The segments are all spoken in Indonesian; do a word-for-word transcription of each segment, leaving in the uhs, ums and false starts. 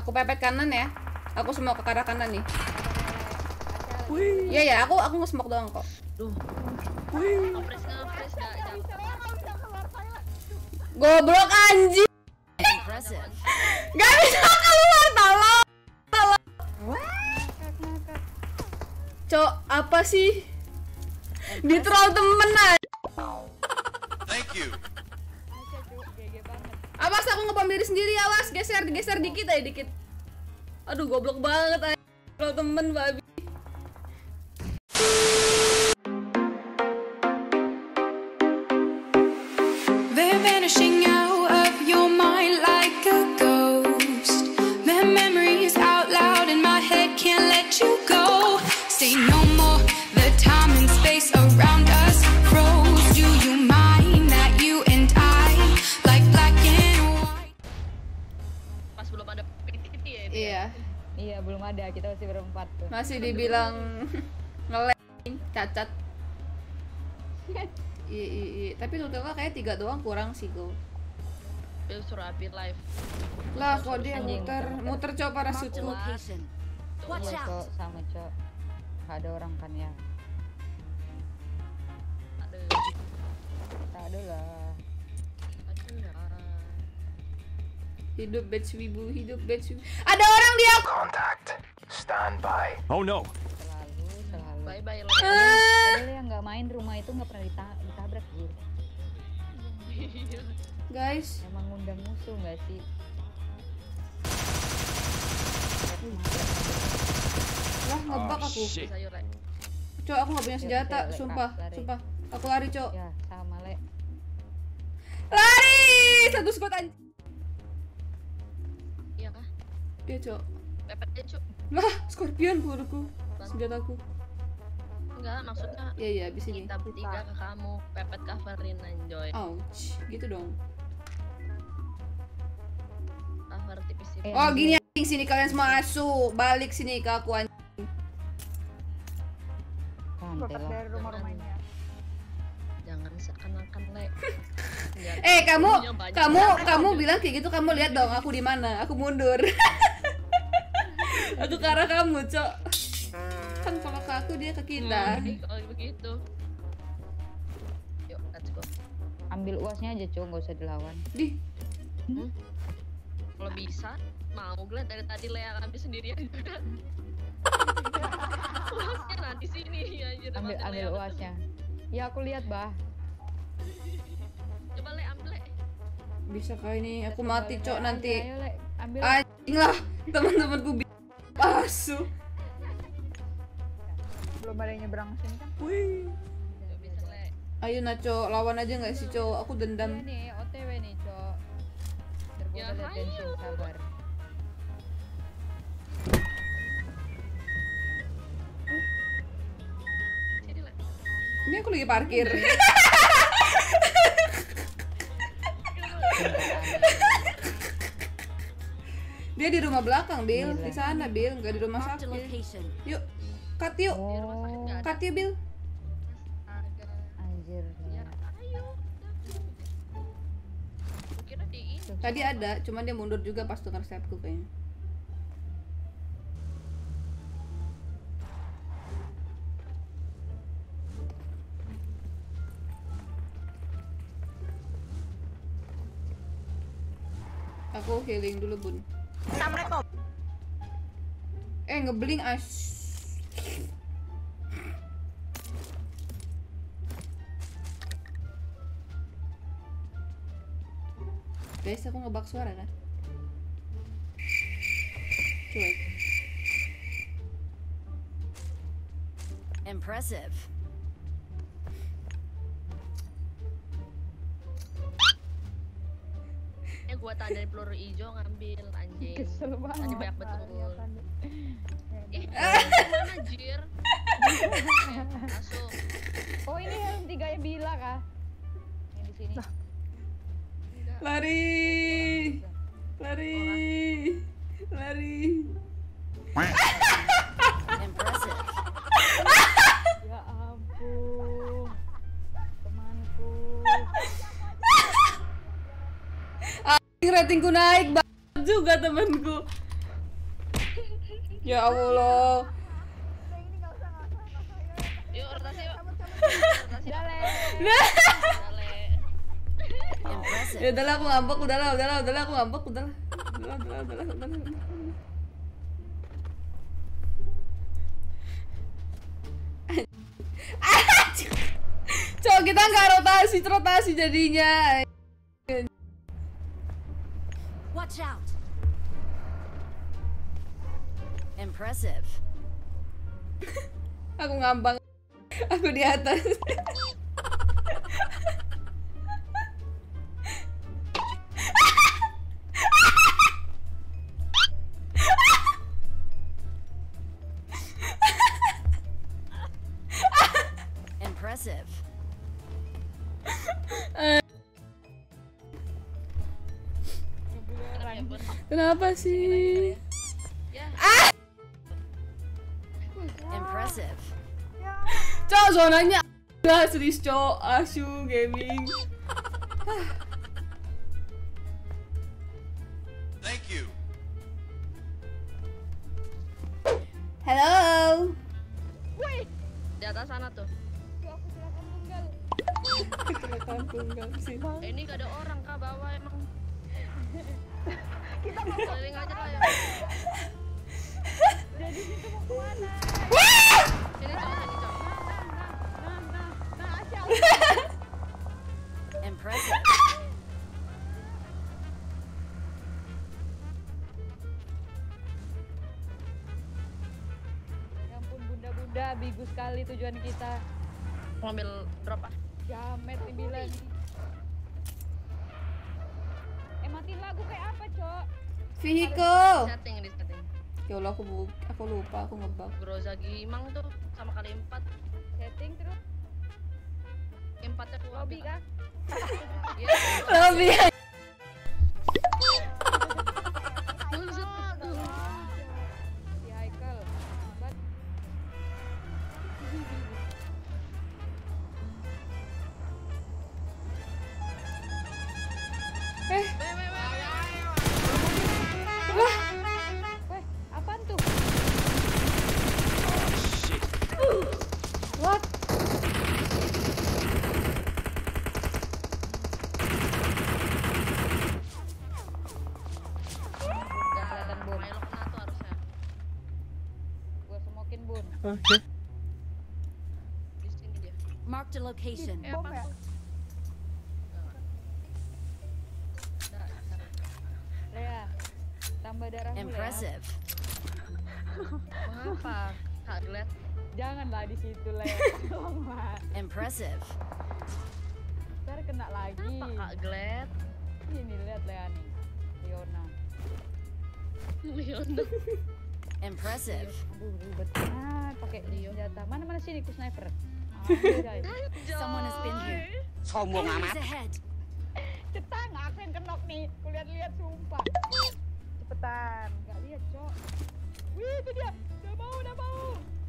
Aku pepet kanan ya. Aku semua ke arah kanan nih. Wih. Iya ya, aku aku nge-smoke doang kok. Duh. Wih. Ngepres ngepres enggak Goblok anjing. Gak bisa keluar, tolong. Tolong. Cok, apa sih? Di troll temen aja. Thank you. Awas aku ngebom diri sendiri, awas. Geser, geser dikit aja dikit. Aduh, goblok banget aja. Troll temen babi. They're vanishing out of your mind like a ghost. Their memories out loud in my head, can't let you go. Say no more, the time and space around us froze. Do you mind that you and I like black and white? Pas belum ada P T P ya. Iya. Iya, belum ada, kita masih berempat tuh. Masih dibilang ngeleng, cacat. Iya, iya, iya. Tapi totalnya kayak tiga doang kurang sih go. Dia suruh update live. Lah kok dia Anjing. muter, muter coba parasutku. Iya, Cok, sama Cok. Gak ada orang kan ya? Aduh. Tak ada lah. Aduh enggak. Hidup batch wibu, hidup batch wibu. Ada orang di aku. Contact. Stand by. Oh no. Selalu, selalu. Bye bye lah. Padahal yang nggak main rumah itu nggak pernah dita- ditabrak gitu. Guys, Emang ngundang musuh nggak sih? lah ngebak aku. Sayur rek. Cok, aku nggak punya senjata, Lari, sumpah, lari. sumpah. Aku lari, Cok. Ya, sama Le. Lari! Satu squad anjing. Iya kah? Iya, Cok. Pepet aja, Cuk. Lah, Scorpion buruku. Senjataku. Enggak, maksudnya Iya, iya, abis ini. kita bertiga ke kamu, pepet coverin anjoy. Ouch, gitu dong. Cover tipis-tipis. Eh, Oh, gini anjing, sini kalian semua asu. Balik sini ke aku anjing. Santai lah. dari rumah-rumah ini ya. Jangan seakan-akan le. Biar Eh, kamu punya banyak. kamu kamu bilang kayak gitu, kamu lihat dong aku di mana. Aku mundur. Aku ke arah kamu, Cok. Kan kalau ke aku dia ke kita. Hmm, kalau begitu. Yuk, let's go. Ambil uasnya aja, Cok, nggak usah dilawan. Di, Hmm? Kalau bisa, mau gue dari tadi Lea ambil sendirian juga. Uasnya nanti sini anjir. Ambil Makin ambil Lea uasnya. Ya aku lihat, Bah. betul. Coba Le ambil Le. bisa kali ini aku Ayo, mati, Le, Cok, ayo, nanti. Ayo, Le, ambil. Anjing lah, teman-temanku bi- asu. Belum ada yang nyebrang sini kan? Wih. Gak bisa Le. Ayo Naco, lawan aja nggak sih, Cok? Aku Iya dendam. nih, O T W nih, Cok. Terbuka Ya, lihat hayu. bensin, sabar. Sini Le. Ini aku lagi parkir. Dia di rumah belakang, Bill. Gila. Di sana, Bill. Nggak di rumah sakit. Yuk, cut yuk. Di rumah sakit Oh, nggak ada. Cut yuk, Bill. Astaga. anjir. Ya, ayo. Gue kira di ini. Tadi ada, cuman dia mundur juga pas dengar stepku kayaknya. Aku healing dulu, Bun. Assalamualaikum. Eh, ngebling as. Guys, aku ngebak suara kan? Cuek. Impressive. Eh gua tak dari peluru hijau ngambil anjing. Kesel banget. Tadi banyak betul. Iya kan? Ih, mana jir? Masuk. Oh, ini helm tiganya Bila kah? Yang di sini. Lari. Lari. Lari. Impressive. Ya ampun. Temanku. Ratingku naik banget juga temanku. Ya Allah. Yuk rotasi yuk. Rotasi. Dale. Dale. Ya udahlah aku ngambek, udahlah, udahlah, udahlah aku ngambek, udahlah. Udahlah, udahlah, udahlah, udahlah. udahlah. Cok, kita nggak rotasi, rotasi jadinya. Watch out. Impressive. Aku ngambang. Aku di atas. Impressive. Kenapa sih? Ya. Ah! Impressive. Cok, zonanya nggak serius cok. Asu gaming. Thank you. Halo. Di atas sana tuh. Kampung nggak sih? Eh, ini gak ada orang kah bawah emang. Kita mau keliling aja lah ya. Jadi itu mau kemana? Sini cok, sini cok. Nah, nah, nah, Asya. Impressive. Ya ampun bunda-bunda, bigu sekali tujuan kita. Ngambil drop ah. Jamet nih bilang. Eh matiin lagu kayak apa, Cok? Vehicle. Setting di setting. Ya Allah, aku bu aku lupa, aku ngebug. Grozagi Imang tuh sama kali empat. Setting terus Empatnya keluar. lobby kah? Iya. Lebih. Si Haikal. Bat. Eh, Weh, weh, weh. wah. Weh, apaan tuh? What? Gak kelihatan bun. Milo kena tuh harusnya. Gua semokin bun. Oke. Di sini dia. Mark the location. Eh, apa tuh? Lea, tambah darahmu Lea. Impressive. Mengapa? Kak Glet. Janganlah di situ Lea. Tolonglah. Impressive. Ntar kena lagi. Apa Kak Glet? Ini lihat Lea nih. Leona. Leona. Impressive. Aduh ribet. Ah, pakai senjata. Mana mana sini ku sniper. Ambil guys. Someone has been here. Sombong Enemies ahead. Cetang, aku yang kenok nih. Kulihat-lihat sumpah. Cepetan. Gak lihat, Cok. Wih, itu dia. Udah mau, udah mau.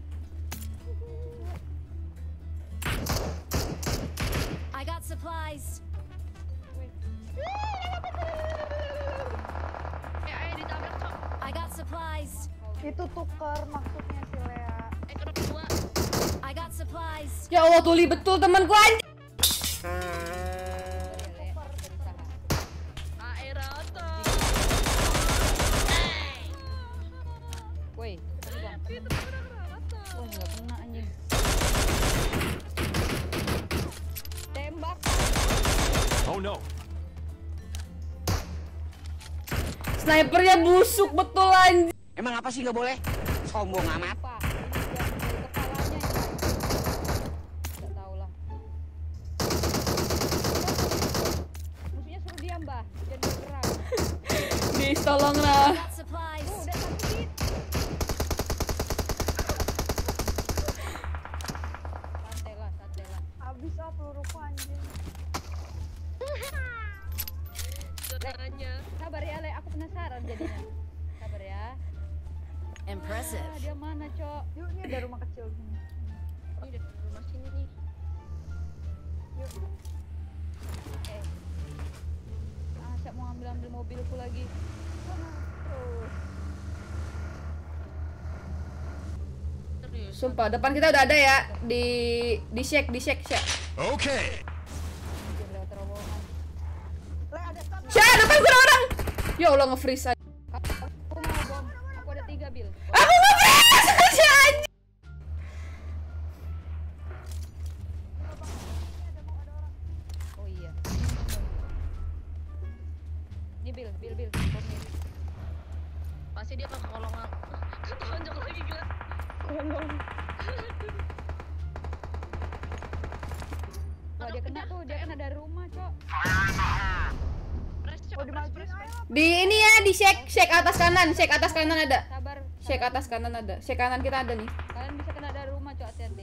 I got supplies. Wih. Eh, ayo ditabrak, Cok. I got supplies. Itu tuker maksudnya si Lea. Eh, kena dua. I got supplies. Ya Allah, tuli betul temanku anjing. Air rata. Woi, tadi bang. Itu bener rata. Wah, nggak kena anjing. Tembak. Oh no. Snipernya busuk betul anjing. Emang apa sih nggak boleh? Sombong amat. Apa? Ini jangan dari kepalanya. Nggak tahu lah. Musuhnya suruh diam, Mbah. Jangan bergerak. Bis, tolonglah. I got supplies. Oh, udah satu hit. Santai lah, santai lah. Habis ah peluruku anjing. Saudaranya. Sabar ya, Le. Aku penasaran jadinya. Sabar ya. Impressive. Ah, dia mana, Cok? Yuk, ini ada rumah kecil sini. Ini dari rumah sini nih. Yuk. Eh. Ah, siap mau ambil-ambil mobilku lagi. Terus. Sumpah, depan kita udah ada ya. Di di shake, di shake, shake. Okay. Anjir, lewat terowongan. Le, ada stun. Shake, depan gue ada orang. Ya Allah, nge-freeze aja. Aku mau bom. Aku ada tiga, Bil. Aku nge-freeze aja anjing. Oh iya. Ini Bil, Bil, Bil. Bomnya. Pasti dia ke kolongan. Ketonjok lagi gila. Wah, dia kena tuh, dia kena dari rumah, Cok. Press Oh, coba press dimajuin press. ayo. Di ini ya, di shake, shake atas kanan, shake atas kanan ada. Sabar. Shake atas kanan ada. Shake kanan kita ada nih. Kalian bisa kena dari rumah, Cok, hati-hati.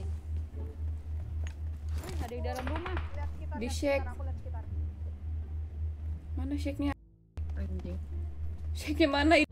Wih, ada di dalam rumah. Lihat sekitar, Di lihat shake. sekitar, aku lihat sekitar. Mana shake-nya? Anjing. Shake-nya mana itu?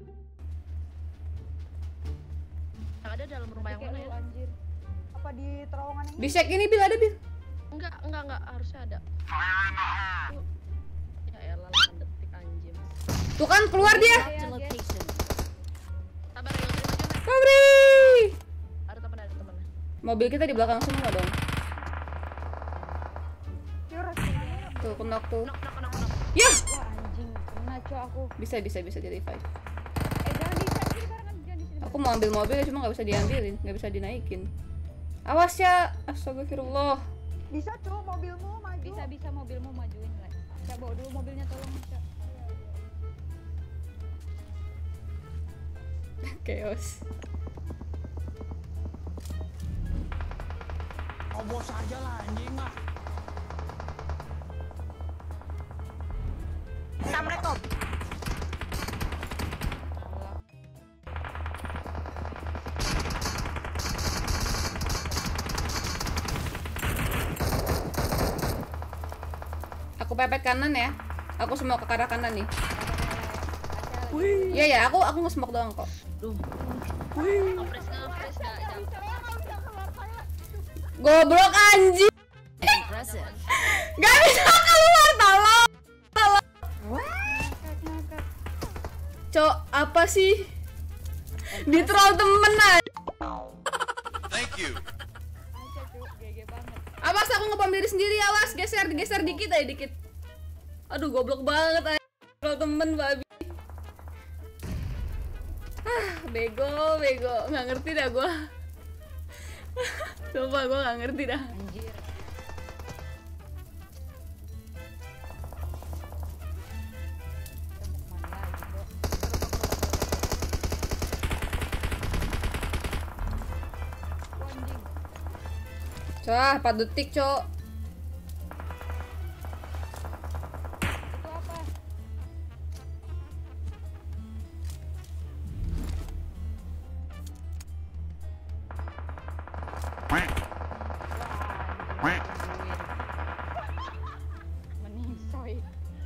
Yang ada dalam rumah yang Kayak mana lu, ya? anjir. Apa di terowongan ini? Di shake ini Bil ada Bil. Enggak, enggak, enggak, harusnya ada. Tuh. Ya elah, delapan detik anjing. Tuh kan keluar dia. Marked a location. Sabar ya, terima kasih. Kabri. Ada teman, ada teman. Mobil kita di belakang semua dong. Pure semuanya. Tuh, knock tuh. Knock, knock, knock, knock. Ya. Wah, anjing. Kena, Cok, aku. Bisa, bisa, bisa jadi five. Eh, jangan di sini barengan, jangan di sini. Aku mau ambil mobil cuma nggak bisa diambilin, nggak bisa dinaikin. Awas ya, astagfirullah. Bisa tuh mobilmu maju. Bisa, bisa mobilmu majuin, Le. Cak, bawa dulu mobilnya, tolong, Cak. Chaos. Obos aja lah anjing ah. Assalamualaikum. Aku pepet kanan ya. Aku semua ke arah kanan nih. Aca lagi. Iya ya, aku aku nge-smoke doang kok. Ngepres, ngepres, dah, dah. Goblok anjing. Impressive. Gak bisa keluar, tolong. Tolong. Ngakak, ngakak. Cok, apa sih? Di troll temen aja. Thank you. Aca, Cuk, G G banget. Awas aku ngebom diri sendiri, awas. Geser, geser dikit aja dikit. Aduh, goblok banget aja. Troll temen babi. Ah, bego, bego. Nggak ngerti dah gua. Sumpah gua nggak ngerti dah. Anjir. Kita mau kemana lagi, Bro? Oh, anjing. Cok, empat detik, Cok. Itu apa? Wah, anjing. Mending soy.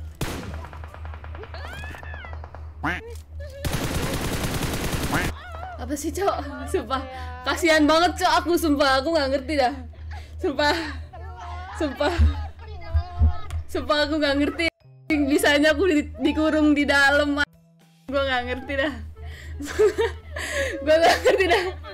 Apa sih, Cok? Sumpah. Kasihan banget, Cok. Aku sumpah, aku nggak ngerti dah. Sumpah. Sumpah. Sumpah aku nggak ngerti. Bisanya aku di- dikurung di dalam. Gue nggak ngerti dah. Gue nggak ngerti dah.